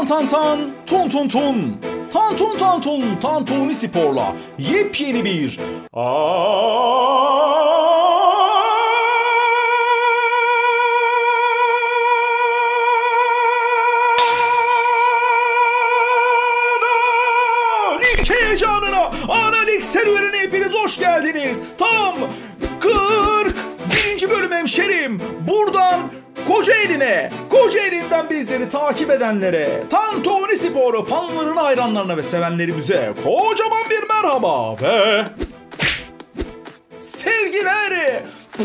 Tan tan tan, tun tun tun. Tan tun tan tun, Tantuni Spor'la yepyeni bir Lig heyecanına, Lig serüvenine hepiniz hoş geldiniz. Tam 41. bölüm hemşerim. Buradan Kocaeli'nden bizleri takip edenlere, Tantuni Spor'u fanlarına, hayranlarına ve sevenlerimize kocaman bir merhaba ve sevgiler.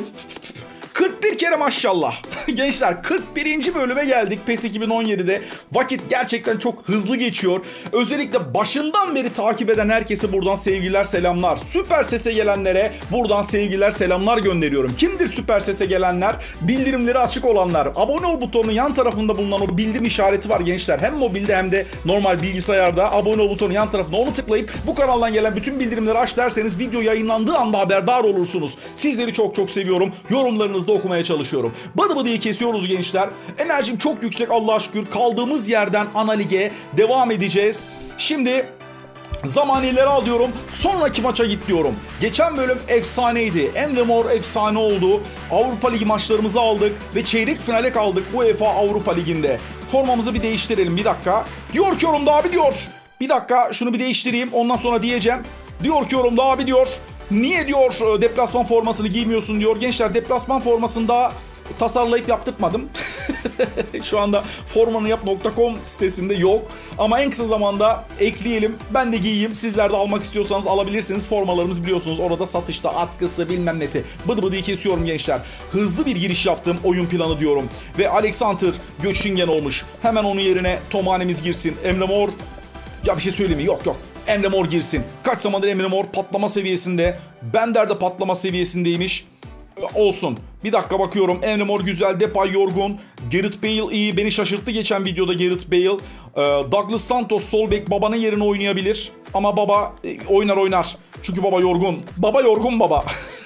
41 kere maşallah. Gençler 41. bölüme geldik PES 2017'de. Vakit gerçekten çok hızlı geçiyor. Özellikle başından beri takip eden herkese buradan sevgiler, selamlar. Süper Ses'e gelenlere buradan sevgiler, selamlar gönderiyorum. Kimdir Süper Ses'e gelenler? Bildirimleri açık olanlar. Abone ol butonunun yan tarafında bulunan o bildirim işareti var gençler. Hem mobilde hem de normal bilgisayarda abone ol butonunun yan tarafında, onu tıklayıp bu kanaldan gelen bütün bildirimleri aç derseniz video yayınlandığı anda haberdar olursunuz. Sizleri çok çok seviyorum. Yorumlarınızı da okumaya çalışıyorum. Bıdı bıdıyı kesiyoruz gençler. Enerjim çok yüksek Allah'a şükür. Kaldığımız yerden ana lige devam edeceğiz. Şimdi zamanileri alıyorum. Sonraki maça git diyorum. Geçen bölüm efsaneydi. Emre Mor efsane oldu. Avrupa Ligi maçlarımızı aldık ve çeyrek finale kaldık UEFA Avrupa Ligi'nde. Formamızı bir değiştirelim bir dakika. Diyor ki yorumda abi diyor. Bir dakika şunu bir değiştireyim, ondan sonra diyeceğim. Diyor ki yorumda abi diyor. Niye diyor deplasman formasını giymiyorsun diyor. Gençler, deplasman formasını daha tasarlayıp yaptırtmadım. Şu anda formanıyap.com sitesinde yok. Ama en kısa zamanda ekleyelim. Ben de giyeyim. Sizler de almak istiyorsanız alabilirsiniz. Formalarımız biliyorsunuz orada satışta, atkısı bilmem nesi. Bıdı bıdıyı kesiyorum gençler. Hızlı bir giriş yaptım oyun planı diyorum. Ve Alexander Göçingen olmuş. Hemen onun yerine Tomane'miz girsin. Emre Mor. Ya bir şey söyleyeyim mi? Yok. Emre Mor girsin. Kaç zamandır Emre Mor patlama seviyesinde. Bender de patlama seviyesindeymiş. Olsun. Bir dakika bakıyorum. Emre Mor güzel. Depay yorgun. Gareth Bale iyi. Beni şaşırttı geçen videoda Gareth Bale. Douglas Santos sol bek babanın yerine oynayabilir. Ama baba oynar. Çünkü baba yorgun. Baba yorgun baba.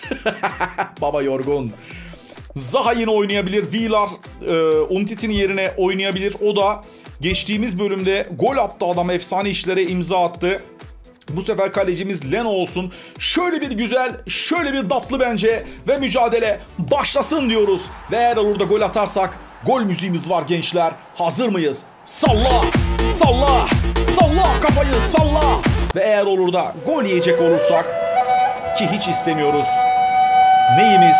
Baba yorgun. Zaha yine oynayabilir. Villar Umtiti'nin yerine oynayabilir. O da geçtiğimiz bölümde gol attı adam. Efsane işlere imza attı. Bu sefer kalecimiz Leno olsun. Şöyle bir güzel, şöyle bir tatlı bence ve mücadele başlasın diyoruz. Ve eğer olur da gol atarsak gol müziğimiz var gençler. Hazır mıyız? Salla, salla, salla kafayı salla. Ve eğer olur da gol yiyecek olursak, ki hiç istemiyoruz, neyimiz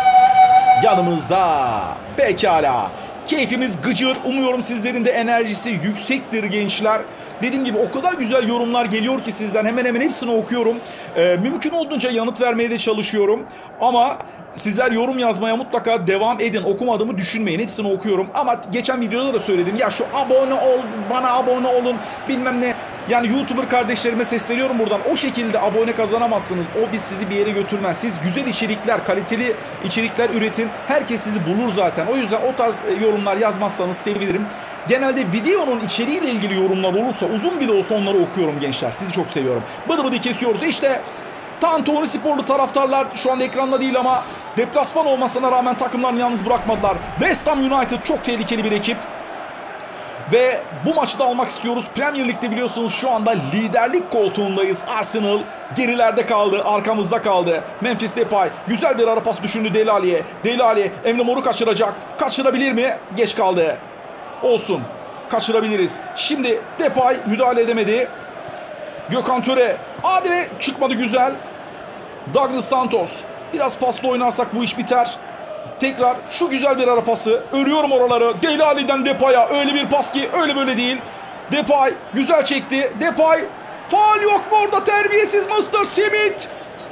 yanımızda. Pekala. Keyfimiz gıcır. Umuyorum sizlerin de enerjisi yüksektir gençler. Dediğim gibi o kadar güzel yorumlar geliyor ki sizden. Hemen hemen hepsini okuyorum. Mümkün olduğunca yanıt vermeye de çalışıyorum. Ama sizler yorum yazmaya mutlaka devam edin. Okumadığımı düşünmeyin. Hepsini okuyorum. Ama geçen videoda da söyledim. Ya şu abone ol, bana abone olun bilmem ne. Yani YouTuber kardeşlerime sesleniyorum buradan. O şekilde abone kazanamazsınız. O sizi bir yere götürmez. Siz güzel içerikler, kaliteli içerikler üretin. Herkes sizi bulur zaten. O yüzden o tarz yorumlar yazmazsanız sevinirim. Genelde videonun içeriğiyle ilgili yorumlar olursa, uzun bile olsa onları okuyorum gençler. Sizi çok seviyorum. Bıdı bıdı kesiyoruz. İşte Tantuni Sporlu taraftarlar şu anda ekranda değil ama deplasman olmasına rağmen takımlarını yalnız bırakmadılar. West Ham United çok tehlikeli bir ekip. Ve bu maçı da almak istiyoruz. Premier Lig'de biliyorsunuz şu anda liderlik koltuğundayız. Arsenal gerilerde kaldı, arkamızda kaldı. Memphis Depay güzel bir ara pas düşündü Dele Alli'ye. Dele Alli Emre Mor'u kaçıracak. Kaçırabilir mi? Geç kaldı. Olsun. Kaçırabiliriz. Şimdi Depay müdahale edemedi. Gökhan Töre. Hadi be, çıkmadı güzel. Douglas Santos. Biraz pasla oynarsak bu iş biter. Tekrar şu güzel bir ara pası. Örüyorum oraları. Dele Alli'den Depay'a. Öyle bir pas ki öyle böyle değil. Depay güzel çekti. Depay. Faul yok mu orada, terbiyesiz Mr. Smith.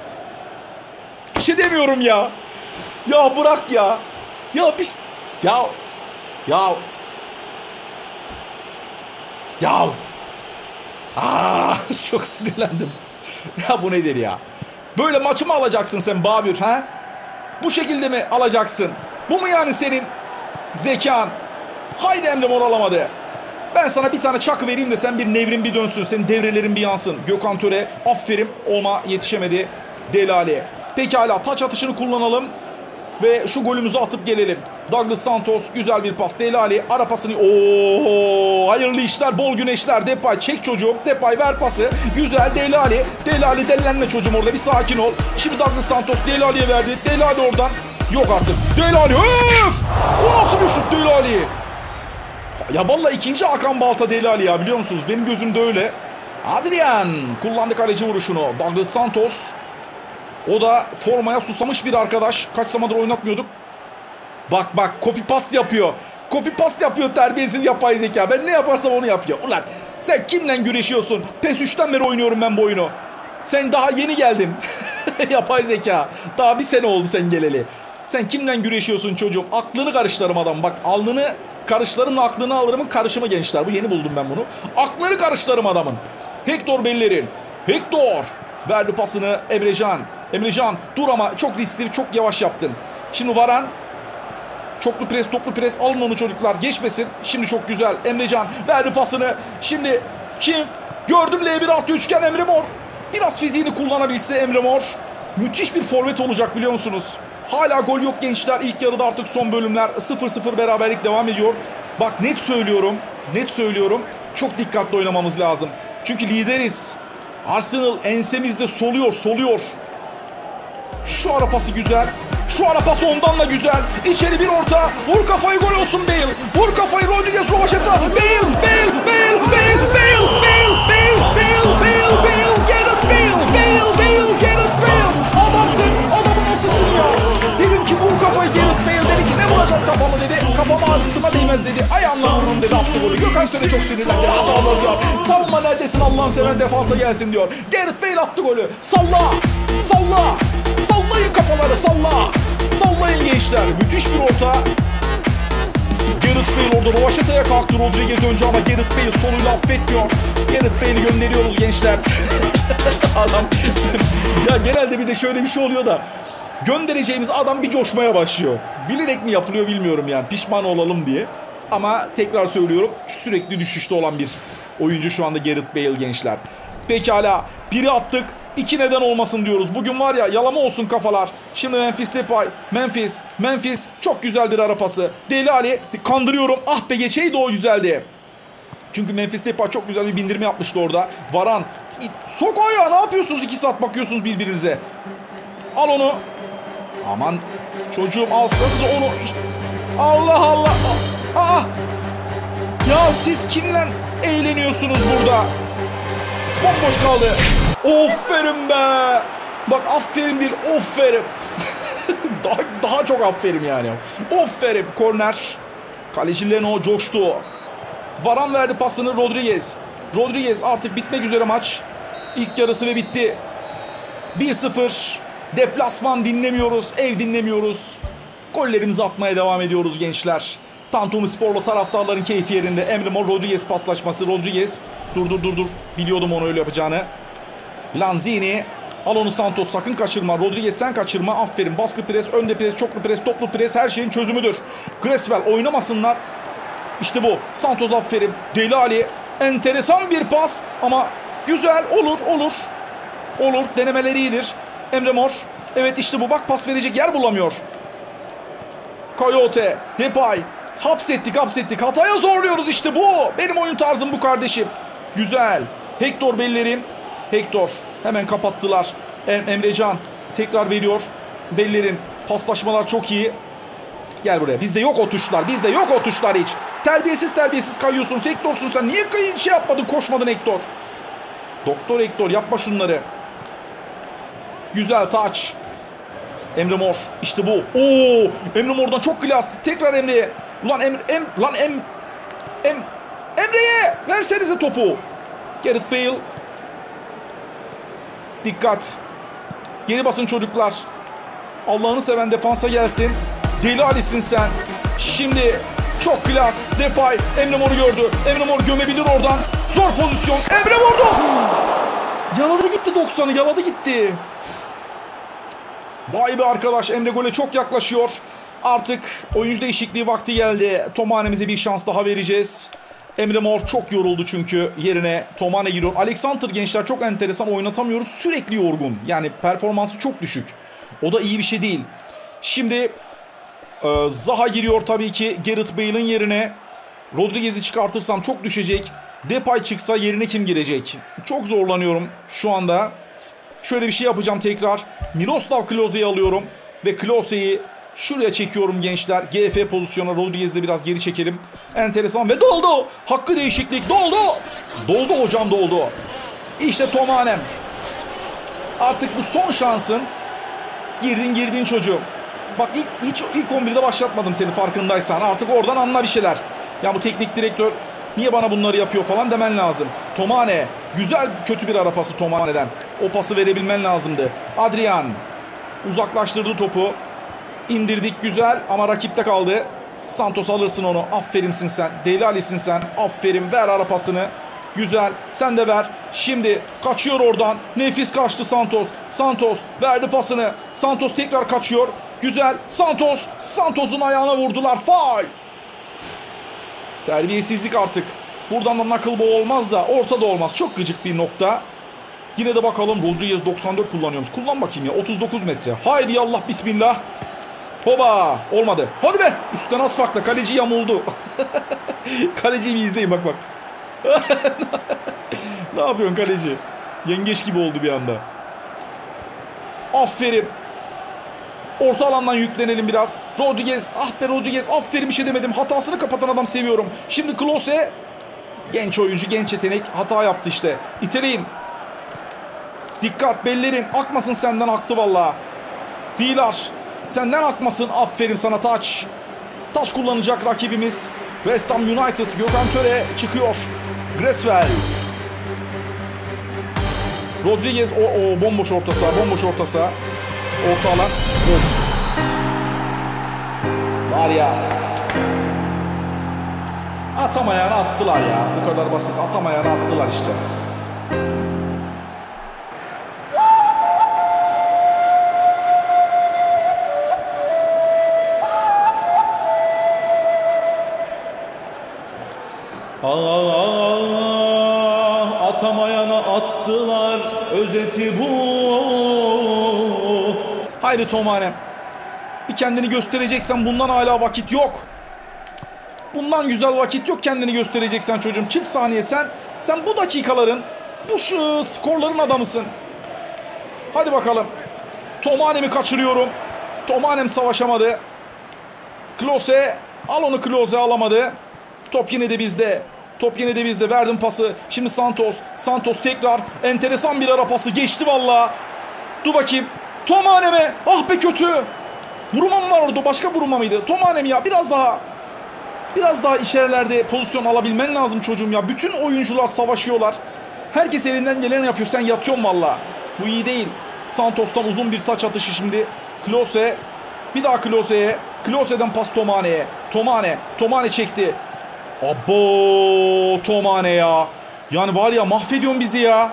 Bir şey demiyorum ya. Ya bırak ya. Ya bir... Ya. Çok sinirlendim. Ya bu nedir ya? Böyle maçı mı alacaksın sen Babür ha? Bu şekilde mi alacaksın? Bu mu yani senin zekan? Haydi Emre Mor alamadı. Ben sana bir tane çakı vereyim de sen bir nevrin bir dönsün. Senin devrelerin bir yansın. Gökhan Töre aferin, ona yetişemedi Dele Alli. Pekala, taç atışını kullanalım. Ve şu golümüzü atıp gelelim. Douglas Santos güzel bir pas. Dele Alli ara pasını. Oo, hayırlı işler, bol güneşler. Depay çek çocuğum. Depay ver pası. Güzel Dele Alli. Dele Alli delilenme çocuğum orada. Bir sakin ol. Şimdi Douglas Santos Dele Alli'ye verdi. Dele Alli oradan. Yok artık. Dele Alli. Öf! O nasıl bir şut Dele Alli? Ya vallahi ikinci Hakan Balta Dele Alli ya, biliyor musunuz? Benim gözümde öyle. Adrian kullandı kaleci vuruşunu. Douglas Santos. O da formaya susamış bir arkadaş. Kaç zamandır oynatmıyorduk. Bak bak, copy paste yapıyor. Copy paste yapıyor terbiyesiz yapay zeka. Ben ne yaparsam onu yapıyor. Ulan sen kimle güreşiyorsun? PES 3'ten beri oynuyorum ben bu oyunu. Sen daha yeni geldin. Yapay zeka. Daha bir sene oldu sen geleli. Sen kimle güreşiyorsun çocuğum? Aklını karıştırırım adam. Bak alnını karıştırırımla aklını alırımın karışımı gençler. Bu yeni buldum ben bunu. Aklını karıştırırım adamın. Hector Bellerin. Hector. Verdi pasını Emrecan. Emrecan dur ama çok riskli, çok yavaş yaptın. Şimdi Varan. Çoklu pres, toplu pres. Alın onu çocuklar. Geçmesin. Şimdi çok güzel. Emrecan verdi pasını. Şimdi kim? Gördüm L1+3 üçgen Emre Mor. Biraz fiziğini kullanabilse Emre Mor. Müthiş bir forvet olacak biliyor musunuz? Hala gol yok gençler. İlk yarıda artık son bölümler. 0-0 beraberlik devam ediyor. Bak net söylüyorum. Net söylüyorum. Çok dikkatli oynamamız lazım. Çünkü lideriz. Arsenal ensemizde soluyor. Şu ara pası güzel. Şu ara pası ondan da güzel. İçeri bir orta. Vur kafayı, gol olsun Bale. Vur kafayı Rodriguez Rovaşeta. Bale. Get it Bale. Get it Bale. Adamsın. Adamın nasılsın ya? Dedim ki vur kafayı Gareth Bale. Dedi ki ne vuracak kafamı dedi. Kafama ağzıma değmez dedi. Ayağımla vururum dedi. Attı golü. Gökhan Töre çok sinirlendi. Azalıyor diyor. Savunma neredesin Allah'ın seven defansa gelsin diyor. Gareth Bale attı golü. Salla. Sallayın kafaları, sallayın gençler. Müthiş bir orta. Gareth Bale orada Rovaşeta'ya kalktı Rodriguez önce ama Gareth Bale soluyla affetmiyor. Gareth Bale'i gönderiyoruz gençler. Adam ya genelde bir de şöyle bir şey oluyor da göndereceğimiz adam bir coşmaya başlıyor. Bilerek mi yapılıyor bilmiyorum yani, pişman olalım diye. Ama tekrar söylüyorum, sürekli düşüşte olan bir oyuncu şu anda Gareth Bale gençler. Pekala, biri attık. 2 neden olmasın diyoruz. Bugün var ya, yalama olsun kafalar. Şimdi Memphis Depay. Memphis çok güzel bir ara pası. Dele Alli kandırıyorum. Ah be, geçeydi o, güzeldi. Çünkü Memphis Depay çok güzel bir bindirme yapmıştı orada. Varan. Sok o ya, ne yapıyorsunuz? 2 saat bakıyorsunuz birbirinize. Al onu. Aman çocuğum, alsanız onu. Allah. Aa. Ya siz kimle eğleniyorsunuz burada? Bomboş kaldı. Aferin be. Bak aferin değil, aferin. daha çok aferin yani. Aferin. Korner. Kaleci Leno coştu. Varan verdi pasını Rodriguez artık bitmek üzere maç. İlk yarısı ve bitti. 1-0. Deplasman dinlemiyoruz. Ev dinlemiyoruz. Gollerimizi atmaya devam ediyoruz gençler. Tantuni Sporlu taraftarların keyfi yerinde. Emre Mor Rodriguez paslaşması. Rodriguez. Dur. Biliyordum onu öyle yapacağını. Lanzini. Al onu Santos, sakın kaçırma. Rodriguez sen kaçırma. Aferin. Baskı pres, önde pres, çoklu pres, toplu pres her şeyin çözümüdür. Creswell oynamasınlar. İşte bu. Santos aferin. Dele Alli. Enteresan bir pas ama güzel. Olur. Denemeleri iyidir. Emre Mor. Evet işte bu. Bak pas verecek yer bulamıyor. Coyote. Depay. Hapsettik. Hataya zorluyoruz işte bu. Benim oyun tarzım bu kardeşim. Güzel. Hector Bellerin. Hector. Hemen kapattılar. Emrecan. Tekrar veriyor. Bellerin. Paslaşmalar çok iyi. Gel buraya. Bizde yok o tuşlar hiç. Terbiyesiz kayıyorsun. Hector'sun sen. Niye şey yapmadın, koşmadın Hector? Doktor Hector yapma şunları. Güzel taç. Emre Mor. İşte bu. Oo! Emre Mor'dan çok klas. Tekrar Emre'ye. Emre'ye versenize topu. Gareth Bale. Dikkat. Geri basın çocuklar. Allah'ını seven defansa gelsin. Deli Ali'sin sen. Şimdi çok klas. Depay. Emre Mor'u gördü. Emre Mor gömebilir oradan. Zor pozisyon. Emre vurdu. Yaladı gitti 90'ı. Yaladı gitti. Vay be arkadaş. Emre gole çok yaklaşıyor. Artık oyuncu değişikliği vakti geldi. Tomane'mize bir şans daha vereceğiz. Emre Mor çok yoruldu çünkü. Yerine Tomane giriyor. Alexander gençler çok enteresan, oynatamıyoruz. Sürekli yorgun. Yani performansı çok düşük. O da iyi bir şey değil. Şimdi Zaha giriyor tabii ki Gareth Bale'ın yerine. Rodriguez'i çıkartırsam çok düşecek. Depay çıksa yerine kim girecek? Çok zorlanıyorum şu anda. Şöyle bir şey yapacağım tekrar. Miroslav Klose'yi alıyorum. Ve Klose'yi şuraya çekiyorum gençler. GF pozisyona, Rodriguez'i de biraz geri çekelim. Enteresan ve doldu. Hakkı değişiklik doldu. Doldu hocam, doldu. İşte Tomanem. Artık bu son şansın. Girdin çocuğum. Bak ilk 11'de başlatmadım seni, farkındaysan. Artık oradan anla bir şeyler. Ya bu teknik direktör niye bana bunları yapıyor falan demen lazım. Tomane. Güzel, kötü bir ara pası Tomane'den. O pası verebilmen lazımdı. Adrian. Uzaklaştırdı topu. İndirdik, güzel ama rakipte kaldı. Santos alırsın onu. Afferinsin sen. Deli Ali'sin sen. Aferin. Ver ara pasını. Güzel. Sen de ver. Şimdi kaçıyor oradan. Nefis kaçtı Santos. Santos verdi pasını. Santos tekrar kaçıyor. Güzel. Santos. Santos'un ayağına vurdular. Faul. Terbiyesizlik artık. Buradan da knuckleball olmaz da ortada olmaz. Çok gıcık bir nokta. Yine de bakalım. Rodriguez 94 kullanıyormuş. Kullan bakayım ya. 39 metre. Haydi Allah bismillah. Hoba. Olmadı. Hadi be. Üstten az farkla. Kaleci yamuldu. Kaleciyi bir izleyin bak. Ne yapıyorsun kaleci? Yengeç gibi oldu bir anda. Aferin. Orta alandan yüklenelim biraz. Rodriguez. Ah be Rodriguez. Aferin, bir şey demedim. Hatasını kapatan adam seviyorum. Şimdi Klose. Genç oyuncu, genç yetenek. Hata yaptı işte. İteleyin. Dikkat, bellerin. Akmasın senden, aktı valla. Vilar. Senden akmasın. Aferin sana Taç. Taç kullanacak rakibimiz. West Ham United. Gökhan Töre çıkıyor. Greswell. Rodriguez. O bomboş orta saha. Bomboş orta saha. Orta alan. Of. Var ya. Atamayana attılar ya. Bu kadar basit. Atamayana attılar işte. Atamayana attılar. Özeti bu. Haydi Tomanem. Bir kendini göstereceksen bundan hala vakit yok. Bundan güzel vakit yok, kendini göstereceksen çocuğum. Çık sahneye sen. Sen bu dakikaların, bu skorların adamısın. Hadi bakalım. Tomanem'i kaçırıyorum. Tomanem savaşamadı. Klose. Al onu, Klose alamadı. Top yine de bizde. Top yine de bizde. Verdim pası. Şimdi Santos. Santos tekrar. Enteresan bir ara pası. Geçti valla. Dur bakayım. Tomanem'e. Ah be kötü. Buruma mı var orada? Başka Buruma mıydı? Tomanem ya. Biraz daha içerilerde pozisyon alabilmen lazım çocuğum ya. Bütün oyuncular savaşıyorlar. Herkes elinden geleni yapıyor. Sen yatıyorsun valla. Bu iyi değil. Santos'tan uzun bir taç atışı şimdi. Klose. Bir daha Klose'ye. Klose'den pas Tomane'ye. Tomane çekti. Abo Tomane ya. Yani var ya, mahvediyorsun bizi ya.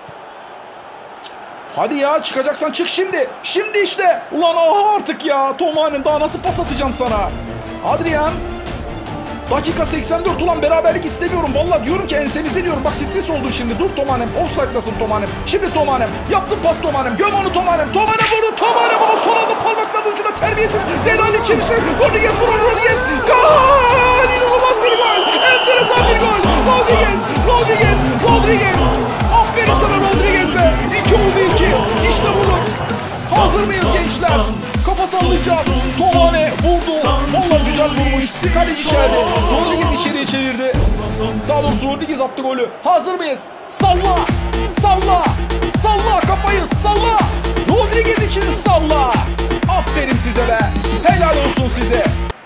Hadi ya, çıkacaksan çık şimdi. Şimdi işte. Ulan aha artık ya. Tomane, daha nasıl pas atacağım sana? Adrian. Dakika 84, ulan beraberlik istemiyorum. Vallahi diyorum ki ensemizde diyorum. Bak stres oldum şimdi. Dur Tomanem. Offside'lasın Tomanem. Şimdi Tomanem. Yaptım pas Tomanem. Göm onu Tomanem. Tomanem vurdu. Tomanem ama son anda parmaklarının ucuna terbiyesiz. Delali içerisi. Rodriguez vurur. Rodriguez. Gol! İnanılmaz bir gol. Enteresan bir gol. Rodriguez. Aferin sana Rodriguez be. 2 oldu 2. İşte budur. Hazır mıyız gençler? Kafa sallayacağız. Tomane vurdu. Vallahi güzel vurmuş. Kaleci içeride. Rodriguez içeriye çevirdi. Daha doğrusu Rodriguez attı golü. Hazır mıyız? Salla. Salla kafayı salla. Rodriguez için salla. Aferin size be. Helal olsun size.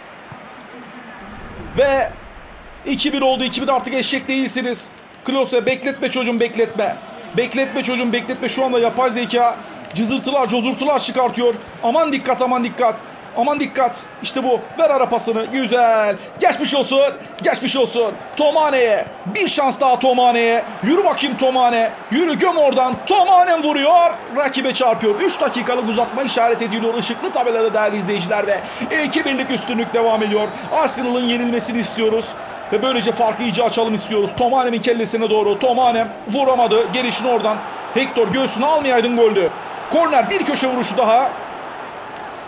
Ve 2-1 oldu. 2-1 artık eşek değilsiniz. Klose bekletme çocuğum, bekletme. Bekletme çocuğum, bekletme. Şu anda yapay zeka cızırtılar, cozurtular çıkartıyor. Aman dikkat, aman dikkat. Aman dikkat. İşte bu. Ver ara pasını. Güzel. Geçmiş olsun. Tomane'ye. Bir şans daha Tomane'ye. Yürü bakayım Tomane. Yürü, göm oradan. Tomane vuruyor. Rakibe çarpıyor. 3 dakikalık uzatma işaret ediliyor ışıklı tabelada değerli izleyiciler ve 2-1'lik üstünlük devam ediyor. Arsenal'ın yenilmesini istiyoruz. Ve böylece farkı iyice açalım istiyoruz. Tomanem'in kellesine doğru. Tomanem vuramadı. Gelişini oradan. Hector göğsüne almayaydın goldü. Korner, bir köşe vuruşu daha.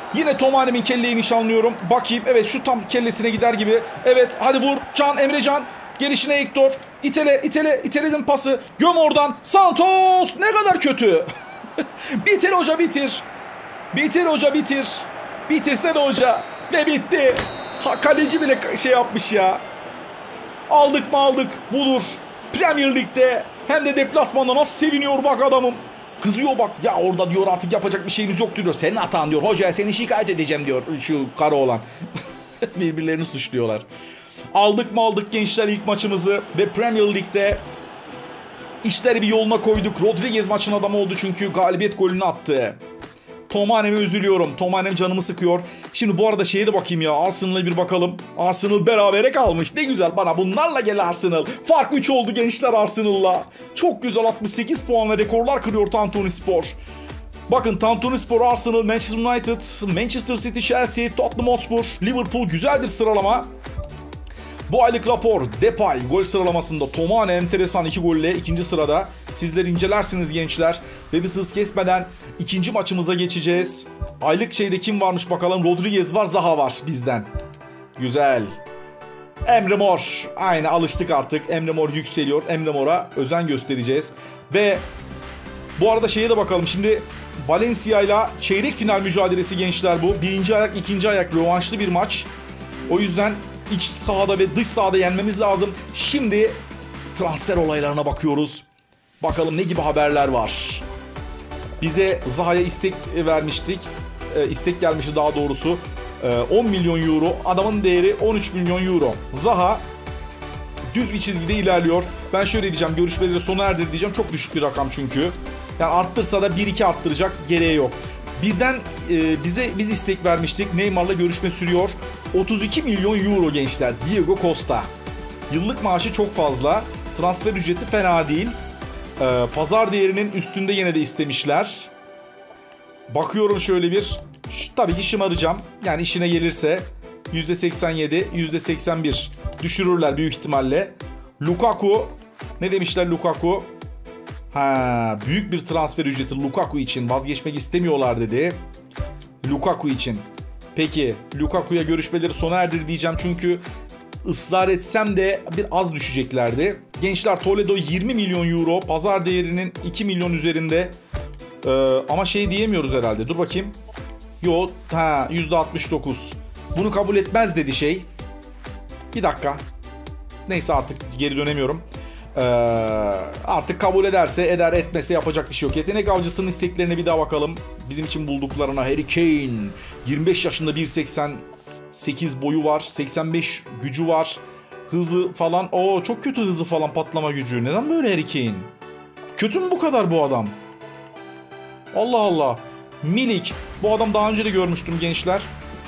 Yine Tomane'min kelleyi nişanlıyorum. Bakayım. Evet, şu tam kellesine gider gibi. Evet, hadi vur. Emrecan. Gelişine Hector. İteledim pası. Göm oradan. Santos. Ne kadar kötü. Bitir hoca, bitir. Bitir hoca, bitir. Bitirsene hoca. Ve bitti. Kaleci bile şey yapmış ya. Aldık mı aldık. Budur. Premier Lig'de hem de deplasmanda nasıl seviniyor bak adamım. Kızıyor bak. Ya orada diyor artık yapacak bir şeyimiz yok diyor. Senin hatan diyor. Hoca seni şikayet edeceğim diyor. Şu kara olan. Birbirlerini suçluyorlar. Aldık mı aldık gençler ilk maçımızı. Ve Premier Lig'de işleri bir yoluna koyduk. Rodriguez maçın adamı oldu çünkü galibiyet golünü attı. Tomane'me üzülüyorum. Tomane'm canımı sıkıyor. Şimdi bu arada şeye de bakayım ya. Arsenal'a bir bakalım. Arsenal berabere kalmış. Ne güzel, bana bunlarla gel Arsenal. Fark 3 oldu gençler Arsenal'la. Çok güzel, 68 puanla rekorlar kırıyor Tantunispor. Bakın Tantunispor, Arsenal, Manchester United, Manchester City, Chelsea, Tottenham Hotspur, Liverpool, güzel bir sıralama. Bu aylık rapor Depay gol sıralamasında Tomane enteresan 2 golle 2. sırada. Sizler incelersiniz gençler. Ve biz hız kesmeden ikinci maçımıza geçeceğiz. Aylık şeyde kim varmış bakalım. Rodriguez var, Zaha var bizden. Güzel. Emre Mor. Aynı, alıştık artık. Emre Mor yükseliyor. Emre Mor'a özen göstereceğiz. Ve bu arada şeye de bakalım. Şimdi Valencia ile çeyrek final mücadelesi gençler bu. Birinci ayak, ikinci ayak rövanşlı bir maç. O yüzden iç sahada ve dış sahada yenmemiz lazım. Şimdi transfer olaylarına bakıyoruz. Bakalım ne gibi haberler var. Bize Zaha'ya istek vermiştik. İstek gelmişti daha doğrusu. 10 milyon euro. Adamın değeri 13 milyon euro. Zaha düz bir çizgide ilerliyor. Ben şöyle diyeceğim. Görüşmeleri sona erdir diyeceğim. Çok düşük bir rakam çünkü. Yani arttırsa da 1-2 arttıracak, gereği yok. Biz istek vermiştik. Neymar'la görüşme sürüyor. 32 milyon euro gençler. Diego Costa. Yıllık maaşı çok fazla. Transfer ücreti fena değil. Pazar değerinin üstünde yine de istemişler. Bakıyorum şöyle bir. Tabii ki şımaracağım. Yani işine gelirse %87, %81 düşürürler büyük ihtimalle. Lukaku. Ne demişler Lukaku? Büyük bir transfer ücreti Lukaku için, vazgeçmek istemiyorlar dedi. Lukaku için. Peki Lukaku'ya görüşmeleri sona erdir diyeceğim çünkü ısrar etsem de bir az düşeceklerdi. Gençler Toledo 20 milyon euro, pazar değerinin 2 milyon üzerinde. Ama şey diyemiyoruz herhalde. Dur bakayım. Yo, %69. Bunu kabul etmez dedi şey. Bir dakika. Neyse artık geri dönemiyorum. Artık kabul ederse eder, etmese yapacak bir şey yok. Yetenek avcısının isteklerine bir daha bakalım. Bizim için bulduklarına. Harry Kane 25 yaşında, 1.88 boyu var, 85 gücü var, hızı falan. Çok kötü hızı falan, patlama gücü. Neden böyle Harry Kane? Kötü mü bu kadar bu adam? Allah Allah. Milik, bu adam daha önce de görmüştüm gençler.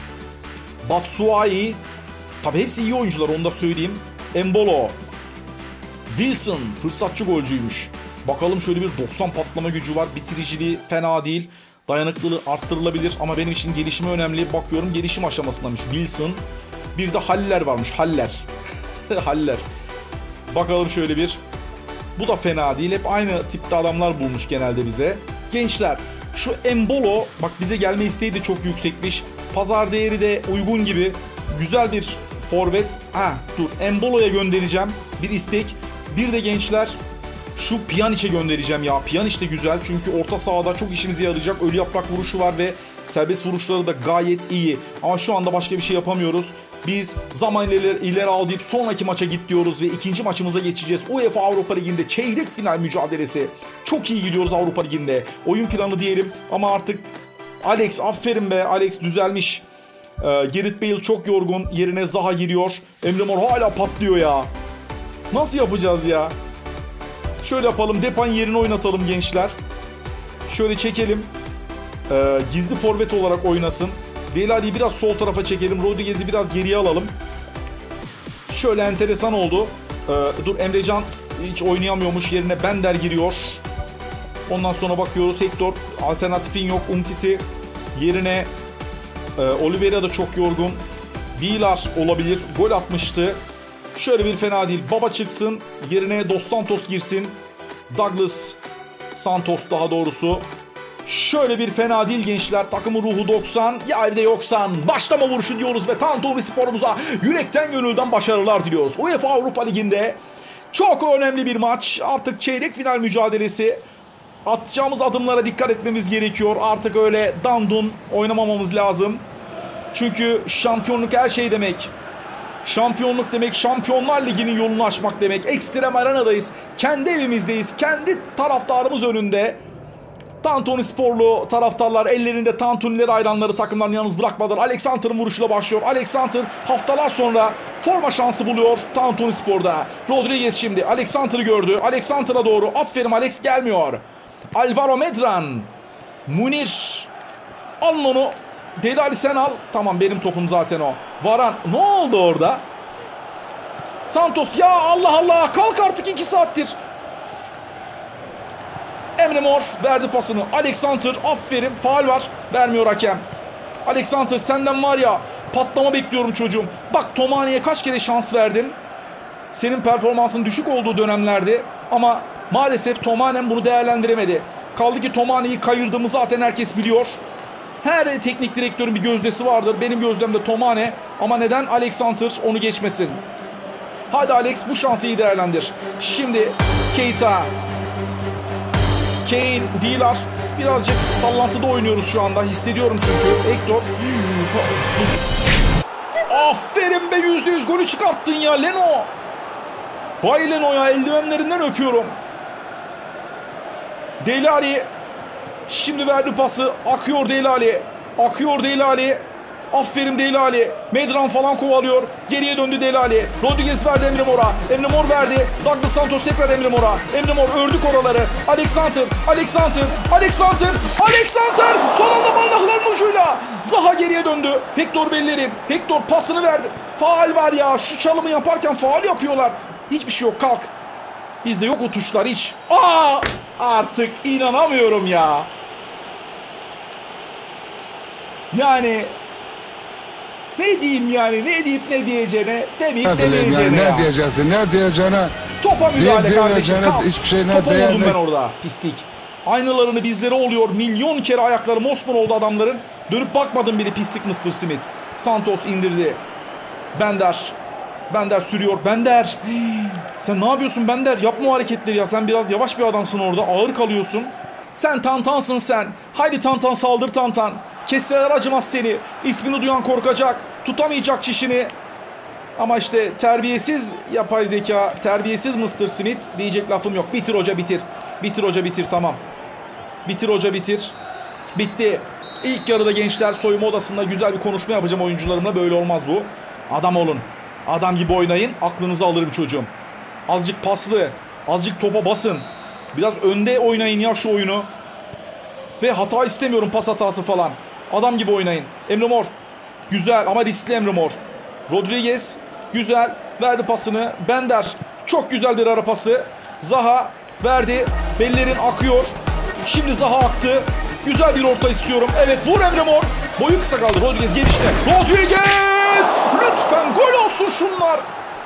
Batshuayi, tabi hepsi iyi oyuncular, onu da söyleyeyim. Embolo, Wilson fırsatçı golcüymüş. Bakalım, şöyle bir 90 patlama gücü var. Bitiriciliği fena değil. Dayanıklılığı arttırılabilir ama benim için gelişimi önemli. Bakıyorum gelişim aşamasındamış Wilson. Bir de Haller varmış. Haller. Haller. Bakalım şöyle bir. Bu da fena değil. Hep aynı tipte adamlar bulmuş genelde bize. Gençler, şu Embolo bak, bize gelme isteği de çok yüksekmiş. Pazar değeri de uygun gibi. Güzel bir forvet. Dur, Embolo'ya göndereceğim bir istek. Bir de gençler şu Pjanic'e göndereceğim ya. Pjanic de güzel çünkü orta sahada çok işimize yarayacak. Ölü yaprak vuruşu var ve serbest vuruşları da gayet iyi. Ama şu anda başka bir şey yapamıyoruz. Biz zaman ileri al deyip sonraki maça git diyoruz ve ikinci maçımıza geçeceğiz. UEFA Avrupa Ligi'nde çeyrek final mücadelesi. Çok iyi gidiyoruz Avrupa Ligi'nde. Oyun planı diyelim ama artık Alex, aferin be, Alex düzelmiş. Gareth Bale çok yorgun. Yerine Zaha giriyor. Emre Mor hala patlıyor ya. Nasıl yapacağız ya? Şöyle yapalım. Depay'ın yerine oynatalım gençler. Şöyle çekelim. Gizli forvet olarak oynasın. Dele Alli'yi biraz sol tarafa çekelim. Rodriguez'i biraz geriye alalım. Şöyle enteresan oldu. Dur, Emrecan hiç oynayamıyormuş. Yerine Bender giriyor. Ondan sonra bakıyoruz. Hector, alternatifin yok. Umtiti yerine Oliveira da çok yorgun. Villar olabilir. Gol atmıştı. Şöyle bir fena değil. Baba çıksın. Yerine Dos Santos girsin. Douglas Santos daha doğrusu. Şöyle bir fena değil gençler. Takımın ruhu 90. Ya evde yoksan. Başlama vuruşu diyoruz ve Tantuni Spor'umuza yürekten gönülden başarılar diliyoruz. UEFA Avrupa Ligi'nde çok önemli bir maç. Artık çeyrek final mücadelesi. Atacağımız adımlara dikkat etmemiz gerekiyor. Artık öyle dandun oynamamamız lazım. Çünkü şampiyonluk her şey demek. Şampiyonluk demek, Şampiyonlar Ligi'nin yolunu açmak demek. Ekstrem arenadayız. Kendi evimizdeyiz. Kendi taraftarımız önünde. Tantuni Sporlu taraftarlar ellerinde tantunileri ayranları takımlarını yalnız bırakmadılar. Alexander'ın vuruşuyla başlıyor. Alexander haftalar sonra forma şansı buluyor Tantuni Spor'da. Rodriguez şimdi Alexander'ı gördü. Alexander'a doğru. Aferin Alex gelmiyor. Alvaro Medran. Munir. Alın onu. Deli Ali sen al. Tamam benim topum zaten o. Varan. Ne oldu orada? Santos. Ya Allah Allah. Kalk artık 2 saattir. Emre Mor verdi pasını. Alexander aferin. Faul var. Vermiyor hakem. Alexander senden var ya patlama bekliyorum çocuğum. Bak Tomani'ye kaç kere şans verdin. Senin performansın düşük olduğu dönemlerde. Ama maalesef Tomanen bunu değerlendiremedi. Kaldı ki Tomani'yi kayırdığımı zaten herkes biliyor. Her teknik direktörün bir gözdesi vardır. Benim gözlemde Tomane. Ama neden Alexander onu geçmesin? Hadi Alex bu şansı iyi değerlendir. Şimdi Keita. Kane, Villar. Birazcık sallantıda oynuyoruz şu anda. Hissediyorum çünkü. Hector. Aferin be %100 golü çıkarttın ya Leno. Vay Leno ya eldivenlerinden öpüyorum. Deli Ali. Şimdi verdi pası. Akıyor Deli Ali. Akıyor Deli Ali. Aferin Deli Ali. Medran falan kovalıyor. Geriye döndü Deli Ali. Rodriguez verdi Emre Mor'a. Emre Mor verdi. Douglas Santos tekrar Emre Mor'a. Emre Mor ördük oraları. Alexander. Alexander. Alexander. Alexander. Son anda ballakların ucuyla. Zaha geriye döndü. Hector Bellerin. Hector pasını verdi. Faul var ya. Şu çalımı yaparken faul yapıyorlar. Hiçbir şey yok. Kalk. Bizde yok o tuşlar hiç. Artık inanamıyorum ya. Yani ne diyeyim yani, ne deyip ne diyeceğine, demeyip demeyeceğine yani, ya. ne diyeceksin, ne diyeceğine. Topa müdahale kardeşim. Hiçbir şeyine Topa değer vurdum ben orada. Pislik. Aynılarını bizlere oluyor. Milyon kere ayakları mosmor oldu adamların. Dönüp bakmadım bile pislik Mr. Smith. Santos indirdi. Bender. Bender sürüyor. Bender. Sen ne yapıyorsun Bender? Yapma o hareketleri ya. Sen biraz yavaş bir adamsın orada. Ağır kalıyorsun. Sen Tantansın sen. Haydi Tantan saldır Tantan. Kesseler acımaz seni. İsmini duyan korkacak. Tutamayacak çişini. Ama işte terbiyesiz yapay zeka, terbiyesiz Mr. Smith diyecek lafım yok. Bitir hoca bitir. Bitir hoca bitir tamam. Bitir hoca bitir. Bitti. İlk yarıda gençler soyunma odasında güzel bir konuşma yapacağım oyuncularımla. Böyle olmaz bu. Adam olun. Adam gibi oynayın. Aklınızı alırım çocuğum. Azıcık paslı. Azıcık topa basın. Biraz önde oynayın ya şu oyunu. Ve hata istemiyorum, pas hatası falan. Adam gibi oynayın. Emre Mor. Güzel ama riskli Emre Mor. Rodriguez. Güzel. Verdi pasını. Bender. Çok güzel bir ara pası. Zaha verdi. Bellerin akıyor. Şimdi Zaha aktı. Güzel bir orta istiyorum. Evet vur Emre Mor. Boyu kısa kaldı. Rodriguez gelişte. Rodriguez! Lütfen gol olsun şunlar.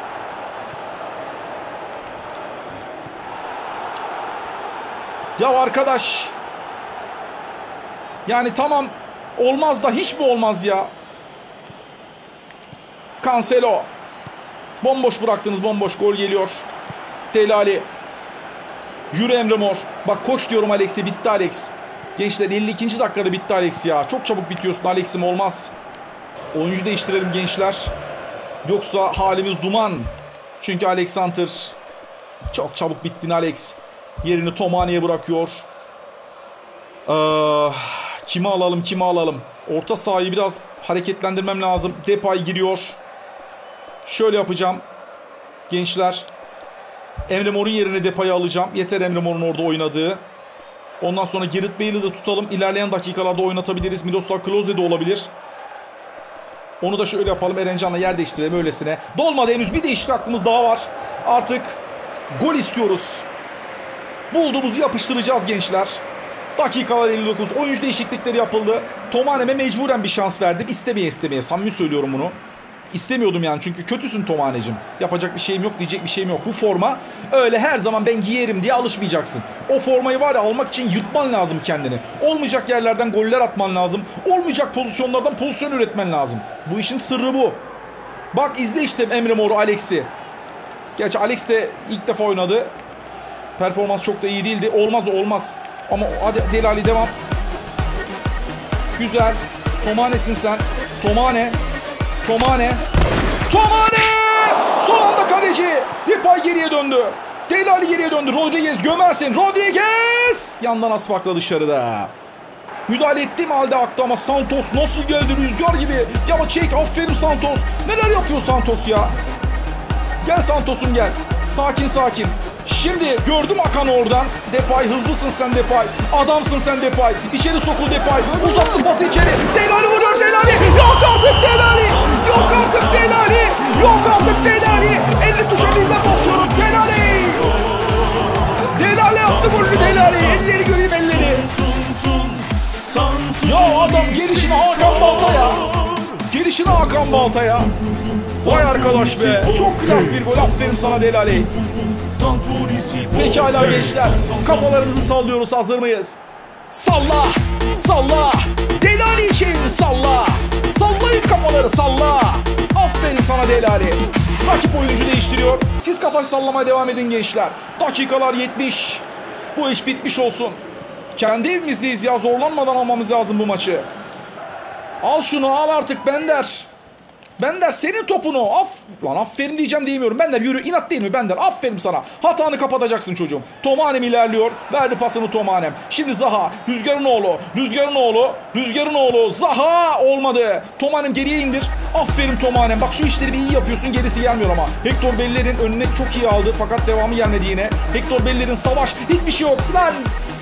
Ya arkadaş. Yani tamam. Olmaz da hiç mi olmaz ya? Cancelo. Bomboş bıraktınız, bomboş. Gol geliyor. Deli Ali. Yürü Emre Mor. Bak koç diyorum Alex'e. Bitti Alex. Gençler 52. dakikada bitti Alex ya. Çok çabuk bitiyorsun Alex'im, olmaz. Oyuncu değiştirelim gençler. Yoksa halimiz duman. Çünkü Alexander çok çabuk bittin Alex. Yerini Tomane'ye bırakıyor. Kimi alalım, kimi alalım? Orta sahayı biraz hareketlendirmem lazım. Depay giriyor. Şöyle yapacağım. Gençler. Emre Mor'un yerine Depay'ı alacağım. Yeter Emre Mor'un orada oynadığı. Ondan sonra Gareth Bale'i de tutalım. İlerleyen dakikalarda oynatabiliriz. Miroslav Klose de olabilir. Onu da şöyle yapalım. Erencan'la yer değiştirelim öylesine. Dolmadı henüz. Bir değişik hakkımız daha var. Artık gol istiyoruz. Bulduğumuzu yapıştıracağız gençler. Dakikalar 59. Oyuncu değişiklikleri yapıldı. Tomane'me mecburen bir şans verdim. İstemeye istemeye. Samimi söylüyorum bunu. istemiyordum yani. Çünkü kötüsün Tomane'cim. Yapacak bir şeyim yok, diyecek bir şeyim yok. Bu forma öyle her zaman ben giyerim diye alışmayacaksın. O formayı var ya, almak için yırtman lazım kendini. Olmayacak yerlerden goller atman lazım. Olmayacak pozisyonlardan pozisyon üretmen lazım. Bu işin sırrı bu. Bak izle işte Emre Mor'u, Alex'i. Gerçi Alex de ilk defa oynadı. Performans çok da iyi değildi. Olmaz olmaz. Ama hadi Dele Alli devam. Güzel. Tomane'sin sen. Tomane. Tomane. Tomane! Son anda kaleci. Depay geriye döndü. Dele Alli geriye döndü. Rodriguez gömersin. Rodriguez! Yandan asfakla dışarıda. Müdahale ettiğim halde aktı ama Santos nasıl geldi rüzgar gibi. Ya çek, aferin Santos. Neler yapıyor Santos ya. Gel Santos'um gel. Sakin sakin. Şimdi gördüm Akan oradan. Depay hızlısın sen Depay. Adamsın sen Depay. İçeri sokul Depay. Uzattı pası içeri. Dele Alli vuruyor Dele Alli. Yok artık Dele Alli. Yok artık Dele Alli. Yok artık Dele Alli. 50 tuşa birden basıyorum. Dele Alli. Dele Alli yaptı golü Dele Alli. Elleri göreyim elleri. Ya adam gelişine Hakan Balta'ya. Gelişine Hakan Balta'ya. Vay arkadaş be. Çok klas bir gol. Aferin sana Dele Alli. Pekala gençler. Kafalarımızı sallıyoruz. Hazır mıyız? Salla. Salla. Dele Alli için salla. Sallayın kafaları, salla. Aferin sana Dele Alli. Rakip oyuncu değiştiriyor. Siz kafayı sallamaya devam edin gençler. Dakikalar 70. Bu iş bitmiş olsun. Kendi evimizdeyiz ya. Zorlanmadan almamız lazım bu maçı. Al şunu, al artık Bender. Bender senin topunu. Lan aferin diyeceğim diyemiyorum. Bender yürü, inat değil mi Bender? Aferin sana. Hatanı kapatacaksın çocuğum. Tomanem ilerliyor. Verdi pasını Tomanem. Şimdi Zaha. Rüzgar'ın oğlu. Rüzgar'ın oğlu. Rüzgar'ın oğlu. Zaha olmadı. Tomanem geriye indir. Aferin Tomanem. Bak şu işleri bir iyi yapıyorsun. Gerisi gelmiyor ama. Hector Bellier'in önüne çok iyi aldı. Fakat devamı gelmedi yine. Hector Bellier'in savaş. Hiçbir şey yok. Lan.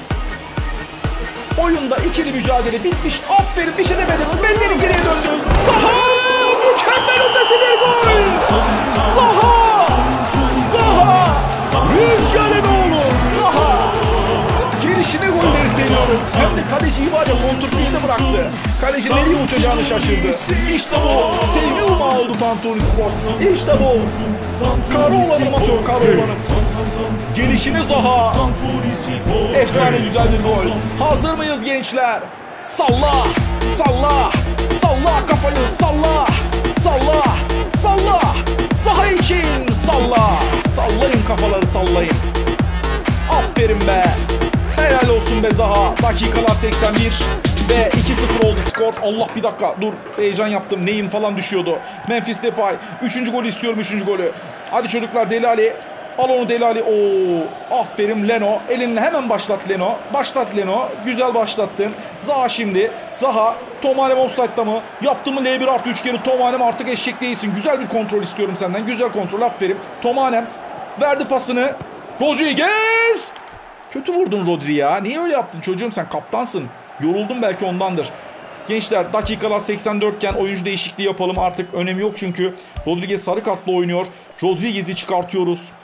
Oyunda ikili mücadele bitmiş. Aferin, bir şey demedim. Belleri geriye döndü. Zaha! Mükemmel ötesi bir gol! Zaha! Zaha! Rüzgar'ın oğlu! Zaha! Gelişine golleri seviyorum. Hem de kaleciyi var ya, kontrolü de bıraktı. Kaleci nereye uçacağını şaşırdı. İşte bu. Sevgi umağı oldu Tantuni Spor. İşte bu. Karola'nın atıyor, Karola'nın. Gelişini Zaha. Efsane güzel bir gol. Hazır mıyız gençler? Salla. Salla. Salla kafayı. Salla. Salla. Salla. Zaha için salla. Sallayın kafaları, sallayın. Aferin be. Helal olsun be Zaha. Dakikalar 81 ve 2-0 oldu skor. Allah bir dakika dur, heyecan yaptım. Neyim falan düşüyordu. Memphis Depay. 3. golü istiyorum, 3. golü. Hadi çocuklar, Dele Alli. Al onu Dele Alli. Oo, aferin Leno. Elinle hemen başlat Leno. Başlat Leno. Güzel başlattın. Zaha şimdi. Zaha. Tomanem offside'da mı? Yaptı mı L1 artı üçgeni? Tomanem artık eşek değilsin. Güzel bir kontrol istiyorum senden. Güzel kontrol, aferin. Tomanem verdi pasını. Rodriguez. Kötü vurdun Rodri ya. Niye öyle yaptın çocuğum, sen kaptansın. Yoruldum, belki ondandır. Gençler dakikalar 84 iken oyuncu değişikliği yapalım. Artık önemi yok çünkü Rodriguez sarı kartla oynuyor. Rodriguez'i çıkartıyoruz.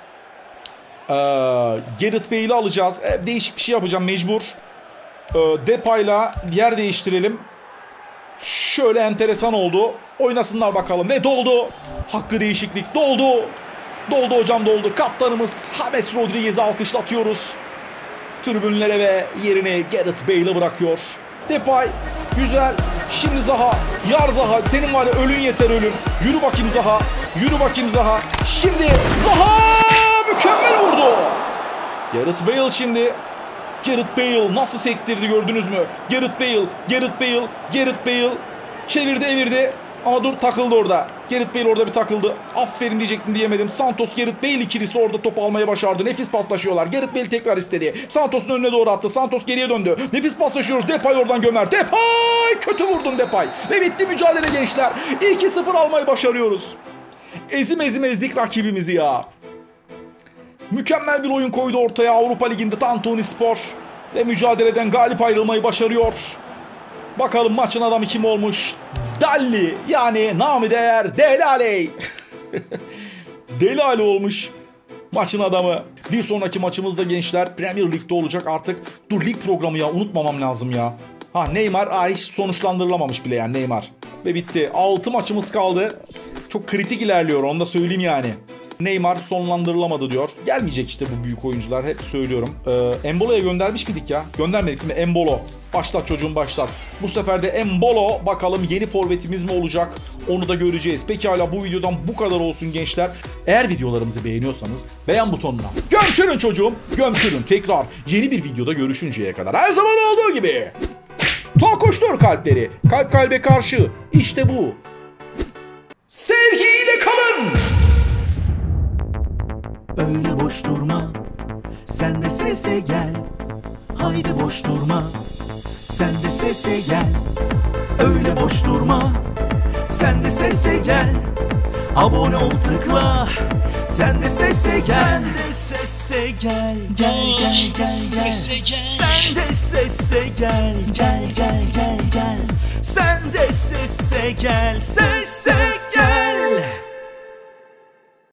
Gareth Bale'i alacağız. Değişik bir şey yapacağım mecbur. Depay'la yer değiştirelim. Şöyle enteresan oldu. Oynasınlar bakalım. Ve doldu. Hakkı değişiklik doldu. Doldu hocam, doldu. Kaptanımız James Rodriguez'i alkışlatıyoruz. Tribünlere ve yerini Gareth Bale'e bırakıyor. Depay güzel. Şimdi Zaha. Yar Zaha. Senin var ya, ölün yeter ölün. Yürü bakayım Zaha. Yürü bakayım Zaha. Şimdi Zaha mükemmel vurdu. Gareth Bale şimdi. Gareth Bale nasıl sektirdi, gördünüz mü? Gareth Bale. Gareth Bale. Gareth Bale. Çevirdi evirdi. Ama dur, takıldı orada. Gareth Bale orada bir takıldı. Aferin diyecektim, diyemedim. Santos Gareth Bale ikilisi orada topu almayı başardı. Nefis paslaşıyorlar. Gareth Bale tekrar istedi. Santos'un önüne doğru attı. Santos geriye döndü. Nefis paslaşıyoruz. Depay oradan gömer. Depay! Kötü vurdun Depay. Ve bitti mücadele gençler. 2-0 almayı başarıyoruz. Ezim ezdik rakibimizi ya. Mükemmel bir oyun koydu ortaya Avrupa Ligi'nde Tantuni Spor. Ve mücadeleden galip ayrılmayı başarıyor. Bakalım maçın adamı kim olmuş? Dalli, yani namı değer Dele Alli. Dele Alli olmuş maçın adamı. Bir sonraki maçımız da gençler Premier Lig'de olacak artık. Dur, lig programı ya, unutmamam lazım ya. Ha, Neymar hiç sonuçlandırılamamış bile yani Neymar. ve bitti. 6 maçımız kaldı. Çok kritik ilerliyor, onu da söyleyeyim yani. Neymar sonlandırılamadı diyor. Gelmeyecek işte bu büyük oyuncular, hep söylüyorum. Embolo'ya göndermiş miydik ya? Göndermedik değil mi? Embolo. Başlat çocuğum, başlat. Bu sefer de Embolo, bakalım yeni forvetimiz mi olacak? Onu da göreceğiz. Peki hala bu videodan bu kadar olsun gençler. Eğer videolarımızı beğeniyorsanız beğen butonuna gömçürün çocuğum. Gömçürün. Tekrar yeni bir videoda görüşünceye kadar. Her zaman olduğu gibi. Koştur kalpleri. Kalp kalbe karşı. İşte bu. Sevgiyle kalın. Öyle boş durma, sen de sese gel. Haydi boş durma, sen de sese gel. Öyle boş durma, sen de sese gel. Abone ol, tıkla, sen de sese gel. Sen de sese gel, gel gel gel gel. Sen de sese gel, gel gel gel gel. Sen de sese gel, sese gel.